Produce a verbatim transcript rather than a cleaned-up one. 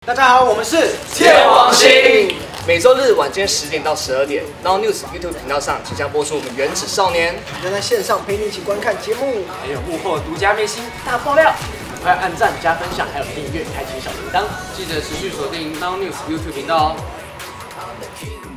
大家好，我们是天王星。每周日晚间十点到十二点 ，Now News YouTube 频道上即将播出我们《原子少年》， 将在线上陪你一起观看节目， 还有幕后独家明星大爆料。快按赞、加分享，还有订阅，开启小铃铛， 记得持续锁定 Now News YouTube 频道哦。